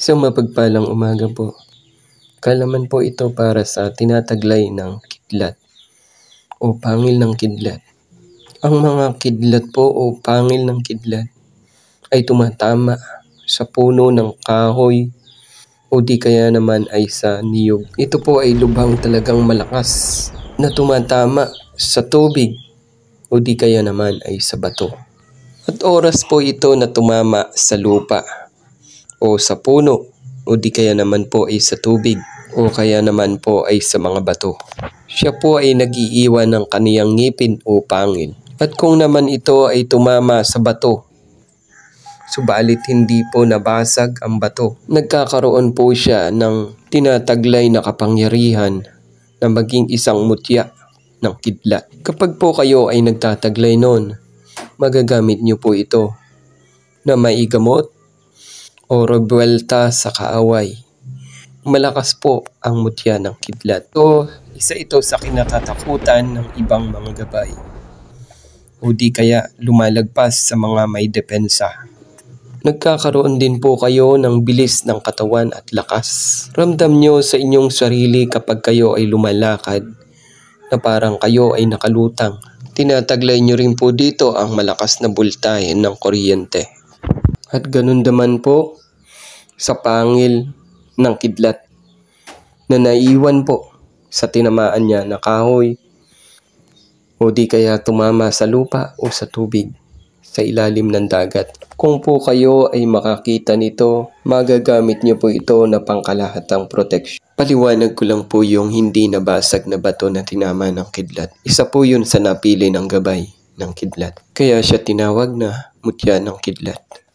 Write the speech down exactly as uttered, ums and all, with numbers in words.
Isang mapagpalang umaga po. Kalaman po ito para sa tinataglay ng kidlat o pangil ng kidlat. Ang mga kidlat po o pangil ng kidlat ay tumatama sa puno ng kahoy o di kaya naman ay sa niyog. Ito po ay lubhang talagang malakas na tumatama sa tubig o di kaya naman ay sa bato. At oras po ito na tumama sa lupa o sa puno o di kaya naman po ay sa tubig o kaya naman po ay sa mga bato. Siya po ay nag-iiwan ng kaniyang ngipin o pangil. At kung naman ito ay tumama sa bato, subalit hindi po nabasag ang bato, nagkakaroon po siya ng tinataglay na kapangyarihan na maging isang mutya ng kidlat. Kapag po kayo ay nagtataglay noon, magagamit niyo po ito na maigamot o rebuelta sa kaaway. Malakas po ang mutya ng kidlat. So, isa ito sa kinatatakutan ng ibang mga gabay o di kaya lumalagpas sa mga may depensa. Nagkakaroon din po kayo ng bilis ng katawan at lakas. Ramdam nyo sa inyong sarili kapag kayo ay lumalakad na parang kayo ay nakalutang. Tinataglay nyo rin po dito ang malakas na bultahe ng kuryente. At ganun naman po sa pangil ng kidlat na naiwan po sa tinamaan niya na kahoy o di kaya tumama sa lupa o sa tubig sa ilalim ng dagat. Kung po kayo ay makakita nito, magagamit niyo po ito na pangkalahatang protection. Paliwanag ko lang po yung hindi nabasag na bato na tinama ng kidlat. Isa po yun sa napili ng gabay ng kidlat. Kaya siya tinawag na mutya ng kidlat.